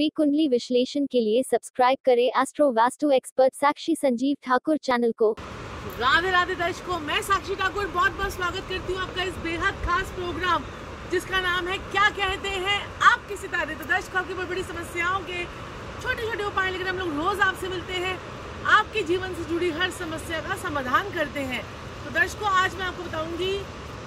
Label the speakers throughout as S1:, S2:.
S1: Free कुंडली विश्लेषण के लिए सब्सक्राइब करें astro vastu expert Sakshi Sanjeev Thakur channel को।
S2: राधे राधे दर्शकों, मैं साक्षी ठाकुर बहुत बहुत स्वागत करती हूँ आपका इस बेहद खास प्रोग्राम जिसका नाम है क्या कहते हैं आपके सितारे। तो दर्शकों, आपकी बड़ी बड़ी समस्याओं के छोटे छोटे उपाय लेकर हम लोग रोज आपसे मिलते हैं, आपके जीवन से जुड़ी हर समस्या का समाधान करते हैं। तो दर्शकों, आज मैं आपको बताऊंगी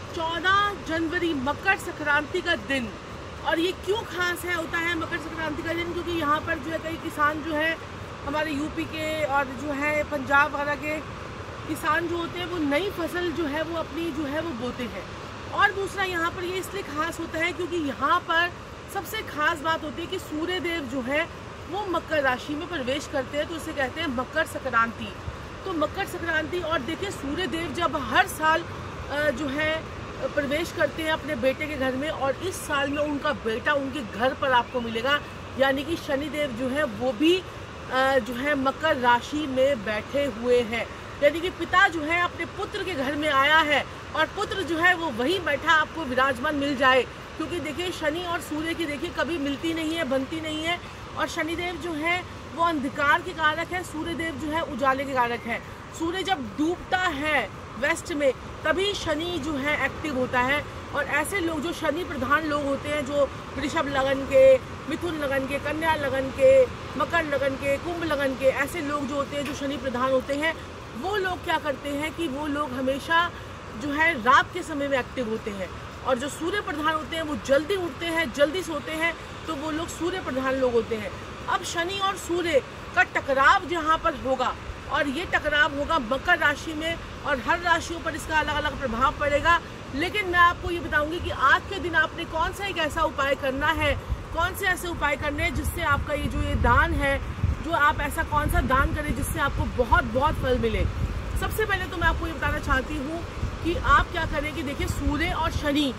S2: 14 जनवरी मकर संक्रांति का दिन। और ये क्यों खास है होता है मकर संक्रांति का दिन, क्योंकि यहाँ पर जो है कई किसान जो है हमारे यूपी के और जो है पंजाब वगैरह के किसान जो होते हैं वो नई फसल जो है वो अपनी जो है वो बोते हैं। और दूसरा यहाँ पर ये इसलिए खास होता है क्योंकि यहाँ पर सबसे खास बात होती है कि सूर्य देव जो है वो मकर राशि में प्रवेश करते हैं, तो इसे कहते हैं मकर संक्रांति। तो मकर संक्रांति, और देखिए सूर्य देव जब हर साल जो है प्रवेश करते हैं अपने बेटे के घर में, और इस साल में उनका बेटा उनके घर पर आपको मिलेगा, यानी कि शनि देव जो है वो भी जो है मकर राशि में बैठे हुए हैं। यानी कि पिता जो है अपने पुत्र के घर में आया है और पुत्र जो है वो वहीं बैठा आपको विराजमान मिल जाए। क्योंकि देखिए शनि और सूर्य की देखिए कभी मिलती नहीं है, बनती नहीं है। और शनिदेव जो है वो अंधकार के कारक है, सूर्य देव जो है उजाले के कारक है। सूर्य जब डूबता है वेस्ट में तभी शनि जो है एक्टिव होता है। और ऐसे लोग जो शनि प्रधान लोग होते हैं, जो वृषभ लगन के, मिथुन लगन के, कन्या लगन के, मकर लगन के, कुंभ लगन के, ऐसे लोग जो होते हैं जो शनि प्रधान होते हैं, वो लोग क्या करते हैं कि वो लोग हमेशा जो है रात के समय में एक्टिव होते हैं। और जो सूर्य प्रधान होते हैं वो जल्दी उठते हैं, जल्दी सोते हैं, तो वो लोग सूर्य प्रधान लोग होते हैं। अब शनि और सूर्य का टकराव जहाँ पर होगा, और ये टकराव होगा मकर राशि में, और हर राशियों पर इसका अलग अलग प्रभाव पड़ेगा। लेकिन मैं आपको ये बताऊंगी कि आज के दिन आपने कौन सा एक ऐसा उपाय करना है, कौन से ऐसे उपाय करने हैं जिससे आपका ये जो ये दान है, जो आप ऐसा कौन सा दान करें जिससे आपको बहुत बहुत फल मिले। सबसे पहले तो मैं आपको ये बताना चाहती हूँ कि आप क्या करें कि देखिए सूर्य और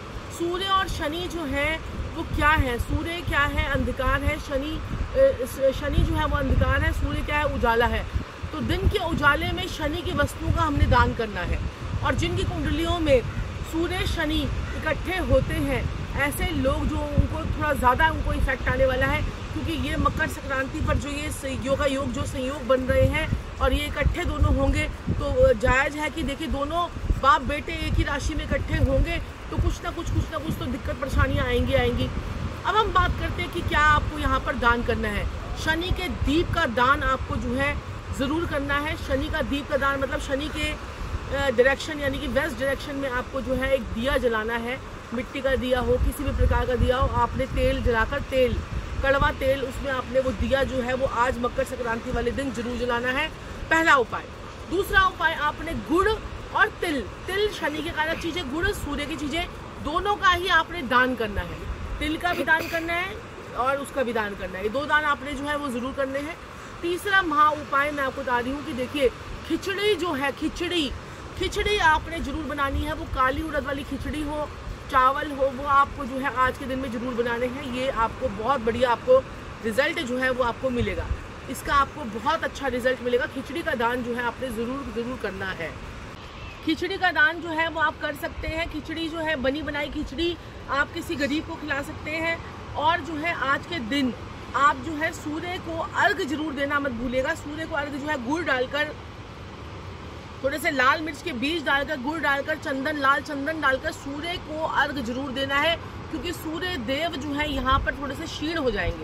S2: शनि जो है वो क्या है। सूर्य क्या है? अंधकार है। शनि जो है वो अंधकार है, सूर्य क्या है? उजाला है। तो दिन के उजाले में शनि की वस्तुओं का हमने दान करना है। और जिनकी कुंडलियों में सूर्य शनि इकट्ठे होते हैं, ऐसे लोग जो उनको थोड़ा ज़्यादा उनको इफेक्ट आने वाला है, क्योंकि ये मकर संक्रांति पर जो ये संयोग बन रहे हैं और ये इकट्ठे दोनों होंगे, तो जायज़ है कि देखिए दोनों बाप बेटे एक ही राशि में इकट्ठे होंगे तो कुछ ना कुछ तो दिक्कत परेशानियाँ आएंगी। अब हम बात करते हैं कि क्या आपको यहाँ पर दान करना है। शनि के दीप का दान आपको जो है ज़रूर करना है। शनि का दीप का दान मतलब शनि के डायरेक्शन यानी कि वेस्ट डायरेक्शन में आपको जो है एक दिया जलाना है। मिट्टी का दिया हो, किसी भी प्रकार का दिया हो, आपने तेल जलाकर कड़वा तेल उसमें आपने वो दिया जो है वो आज मकर संक्रांति वाले दिन जरूर जलाना है, पहला उपाय। दूसरा उपाय, आपने गुड़ और तिल शनि के कारक चीज़ें, गुड़ सूर्य की चीज़ें, दोनों का ही आपने दान करना है। तिल का भी दान करना है और उसका भी दान करना है। ये दो दान आपने जो है वो ज़रूर करने हैं। तीसरा महा उपाय मैं आपको बता रही हूँ कि देखिए खिचड़ी जो है, खिचड़ी आपने जरूर बनानी है। वो काली उड़द वाली खिचड़ी हो, चावल हो, वो आपको जो है आज के दिन में जरूर बनाने हैं। ये आपको बहुत बढ़िया आपको रिजल्ट जो है वो आपको मिलेगा, इसका आपको बहुत अच्छा रिजल्ट मिलेगा। खिचड़ी का दान जो है आपने ज़रूर करना है। खिचड़ी का दान जो है वो आप कर सकते हैं। खिचड़ी जो है बनी बनाई खिचड़ी आप किसी गरीब को खिला सकते हैं। और जो है आज के दिन आप जो है सूर्य को अर्घ जरूर देना मत भूलिएगा। सूर्य को अर्घ जो है गुड़ डालकर, थोड़े से लाल मिर्च के बीज डालकर, गुड़ डालकर, लाल चंदन डालकर सूर्य को अर्घ जरूर देना है। क्योंकि सूर्य देव जो है यहाँ पर थोड़े से क्षीण हो जाएंगे।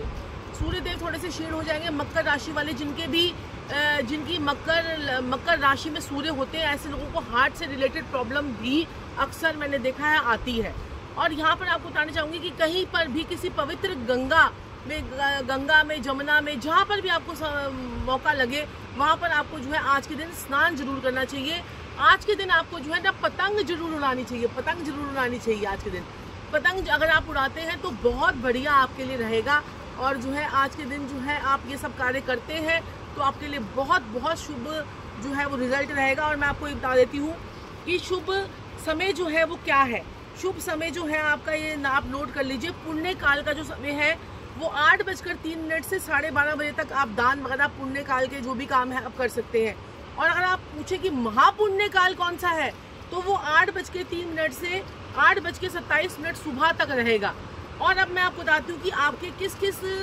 S2: मकर राशि वाले जिनकी मकर राशि में सूर्य होते हैं, ऐसे लोगों को हार्ट से रिलेटेड प्रॉब्लम भी अक्सर मैंने देखा है आती है। और यहाँ पर आपको बताना चाहूँगी कि कहीं पर भी किसी पवित्र गंगा में, जमुना में, जहाँ पर भी आपको मौका लगे वहाँ पर आपको जो है आज के दिन स्नान जरूर करना चाहिए। आज के दिन आपको जो है ना पतंग जरूर उड़ानी चाहिए। आज के दिन पतंग अगर आप उड़ाते हैं तो बहुत बढ़िया आपके लिए रहेगा। और जो है आज के दिन जो है आप ये सब कार्य करते हैं तो आपके लिए बहुत बहुत शुभ जो है वो रिजल्ट रहेगा। और मैं आपको ये बता देती हूँ कि शुभ समय जो है वो क्या है। शुभ समय जो है आपका, ये आप नोट कर लीजिए, पुण्य काल का जो समय है वो 8:03 से 12:30 बजे तक आप दान वगैरह पुण्य काल के जो भी काम है आप कर सकते हैं। और अगर आप पूछे कि महापुण्य काल कौन सा है, तो वो 8:03 से 8:27 सुबह तक रहेगा। और अब मैं आपको बताती हूँ कि आपके किस किस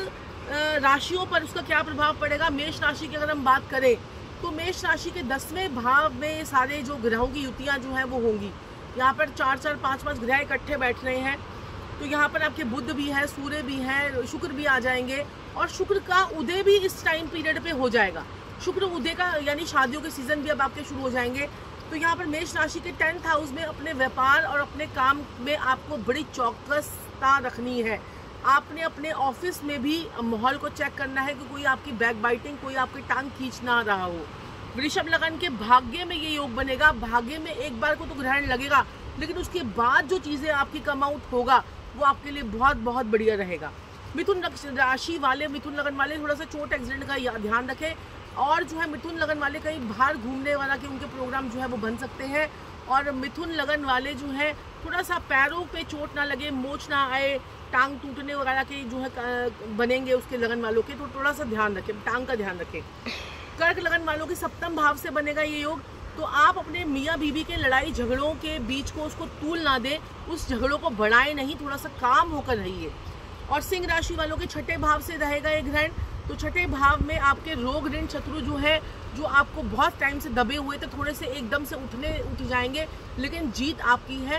S2: राशियों पर उसका क्या प्रभाव पड़ेगा। मेष राशि की अगर हम बात करें तो मेष राशि के 10वें भाव में सारे जो ग्रहों की युतियाँ जो हैं वो होंगी। यहाँ पर 4-4, 5-5 ग्रह इकट्ठे बैठ रहे हैं। तो यहाँ पर आपके बुध भी है, सूर्य भी है, शुक्र भी आ जाएंगे और शुक्र का उदय भी इस टाइम पीरियड पे हो जाएगा। शुक्र उदय का यानी शादियों के सीजन भी अब आपके शुरू हो जाएंगे। तो यहाँ पर मेष राशि के 10th हाउस में अपने व्यापार और अपने काम में आपको बड़ी चौकसता रखनी है। आपने अपने ऑफिस में भी माहौल को चेक करना है कि कोई आपकी बैक बाइटिंग, कोई आपकी टांग खींच ना रहा हो। वृषभ लगन के भाग्य में ये योग बनेगा। भाग्य में एक बार को तो ग्रहण लगेगा, लेकिन उसके बाद जो चीज़ें आपकी कम आउट होगा वो आपके लिए बहुत बहुत बढ़िया रहेगा। मिथुन राशि वाले, मिथुन लगन वाले थोड़ा सा चोट एक्सीडेंट का ध्यान रखें। और जो है मिथुन लगन वाले कहीं बाहर घूमने वाला के उनके प्रोग्राम जो है वो बन सकते हैं। और मिथुन लगन वाले जो है थोड़ा सा पैरों पे चोट ना लगे, मोच ना आए, टांग टूटने वगैरह के जो है बनेंगे उसके लगन वालों के, तो थोड़ा सा ध्यान रखें, टांग का ध्यान रखें। कर्क लगन वालों के 7वें भाव से बनेगा ये योग। तो आप अपने मियाँ बीवी के लड़ाई झगड़ों के बीच को उसको तूल ना दें, उस झगड़ों को बढ़ाएं नहीं, थोड़ा सा काम होकर रहिए। और सिंह राशि वालों के 6ठे भाव से रहेगा ये ग्रहण। तो 6ठे भाव में आपके रोग ऋण शत्रु जो है, जो आपको बहुत टाइम से दबे हुए थे, थोड़े से एकदम से उठ जाएंगे, लेकिन जीत आपकी है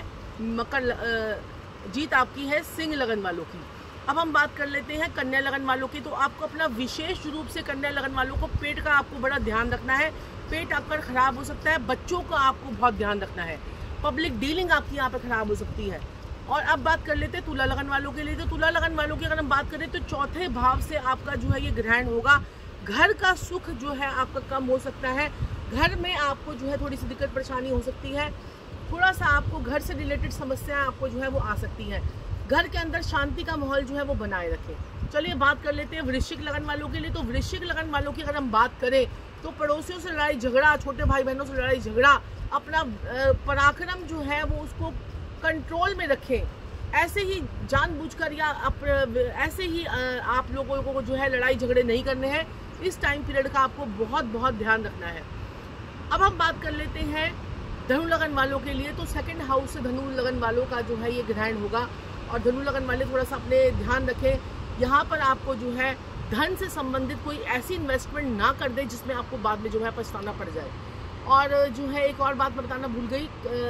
S2: जीत आपकी है सिंह लगन वालों की। अब हम बात कर लेते हैं कन्या लगन वालों की। तो आपको अपना विशेष रूप से कन्या लगन वालों को पेट का आपको बड़ा ध्यान रखना है। पेट आपका खराब हो सकता है, बच्चों का आपको बहुत ध्यान रखना है, पब्लिक डीलिंग आपकी यहाँ पर खराब हो सकती है। और अब बात कर लेते हैं तुला लगन वालों के लिए। तो तुला लगन वालों की अगर हम बात करें तो 4थे भाव से आपका जो है ये ग्रहण होगा। घर का सुख जो है आपका कम हो सकता है, घर में आपको जो है थोड़ी सी दिक्कत परेशानी हो सकती है, थोड़ा सा आपको घर से रिलेटेड समस्याएं आपको जो है वो आ सकती हैं। घर के अंदर शांति का माहौल जो है वो बनाए रखें। चलिए बात कर लेते हैं वृश्चिक लगन वालों के लिए। तो वृश्चिक लगन वालों की अगर हम बात करें तो पड़ोसियों से लड़ाई झगड़ा, छोटे भाई बहनों से लड़ाई झगड़ा, अपना पराक्रम जो है वो उसको कंट्रोल में रखें। ऐसे ही जानबूझकर या ऐसे ही आप लोगों को जो है लड़ाई झगड़े नहीं करने हैं। इस टाइम पीरियड का आपको बहुत बहुत ध्यान रखना है। अब हम बात कर लेते हैं धनु लगन वालों के लिए। तो 2nd हाउस से धनु लगन वालों का जो है ये ग्रहण होगा। और धनु लगन वाले थोड़ा सा अपने ध्यान रखें, यहाँ पर आपको जो है धन से संबंधित कोई ऐसी इन्वेस्टमेंट ना कर दे जिसमें आपको बाद में जो है पछताना पड़ जाए। और जो है एक और बात बताना भूल गई,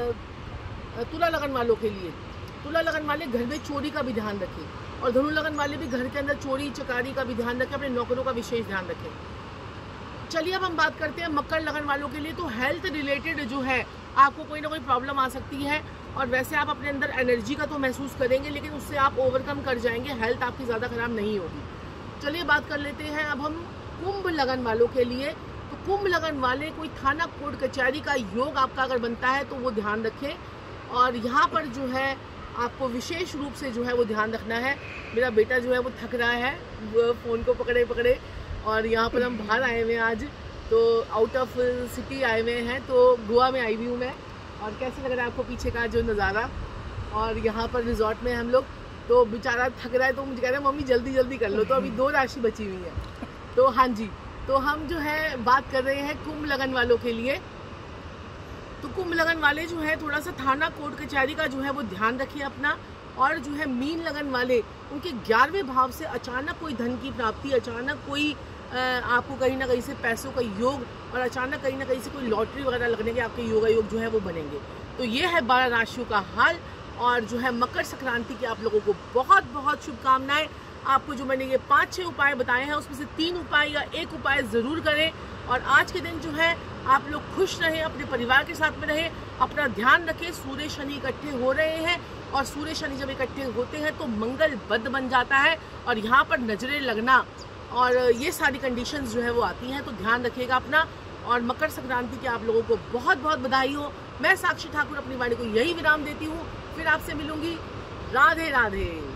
S2: तुला लगन वालों के लिए, तुला लगन वाले घर में चोरी का भी ध्यान रखें। और धनु लगन वाले भी घर के अंदर चोरी चकारी का भी ध्यान रखें, अपने नौकरों का विशेष ध्यान रखें। चलिए अब हम बात करते हैं मकर लगन वालों के लिए। तो हेल्थ रिलेटेड जो है आपको कोई ना कोई प्रॉब्लम आ सकती है, और वैसे आप अपने अंदर एनर्जी का तो महसूस करेंगे, लेकिन उससे आप ओवरकम कर जाएंगे, हेल्थ आपकी ज़्यादा खराब नहीं होगी। चलिए बात कर लेते हैं अब हम कुंभ लगन वालों के लिए। तो कुंभ लगन वाले कोई थाना कोर्ट कचहरी का योग आपका अगर बनता है तो वो ध्यान रखें। और यहाँ पर जो है आपको विशेष रूप से जो है वो ध्यान रखना है। मेरा बेटा जो है वो थक रहा है, वो फ़ोन को पकड़े पकड़े, और यहाँ पर हम बाहर आए हुए हैं आज, तो आउट ऑफ सिटी आए हुए हैं, तो गोवा में आई हुई हूँ मैं। और कैसे लग रहा है आपको पीछे का जो नज़ारा। और यहाँ पर रिजॉर्ट में हम लोग, तो बेचारा थक रहा है, तो मुझे कह रहा है मम्मी जल्दी जल्दी कर लो। तो अभी 2 राशि बची हुई है। तो हाँ जी, तो हम जो है बात कर रहे हैं कुंभ लगन वालों के लिए। तो कुंभ लगन वाले जो है थोड़ा सा थाना कोर्ट कचहरी का जो है वो ध्यान रखिए अपना। और जो है मीन लगन वाले, उनके 11वें भाव से अचानक कोई धन की प्राप्ति, अचानक कोई आपको कहीं ना कहीं से पैसों का योग, और अचानक कहीं ना कहीं से कोई लॉटरी वगैरह लगने के आपके योगा योग जो है वो बनेंगे। तो ये है 12 राशियों का हाल। और जो है मकर संक्रांति की आप लोगों को बहुत बहुत शुभकामनाएं। आपको जो मैंने ये 5-6 उपाय बताए हैं उसमें से 3 उपाय या 1 उपाय ज़रूर करें। और आज के दिन जो है आप लोग खुश रहें, अपने परिवार के साथ में रहें, अपना ध्यान रखें। सूर्य शनि इकट्ठे हो रहे हैं, और सूर्य शनि जब इकट्ठे होते हैं तो मंगल बद बन जाता है, और यहाँ पर नजरें लगना और ये सारी कंडीशंस जो है वो आती हैं। तो ध्यान रखिएगा अपना। और मकर संक्रांति की आप लोगों को बहुत बहुत बधाई हो। मैं साक्षी ठाकुर अपनी वाणी को यही विराम देती हूँ, फिर आपसे मिलूंगी। राधे राधे।